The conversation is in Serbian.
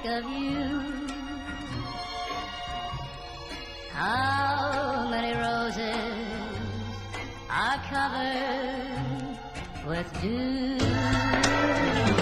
think of you. How many roses are covered with dew?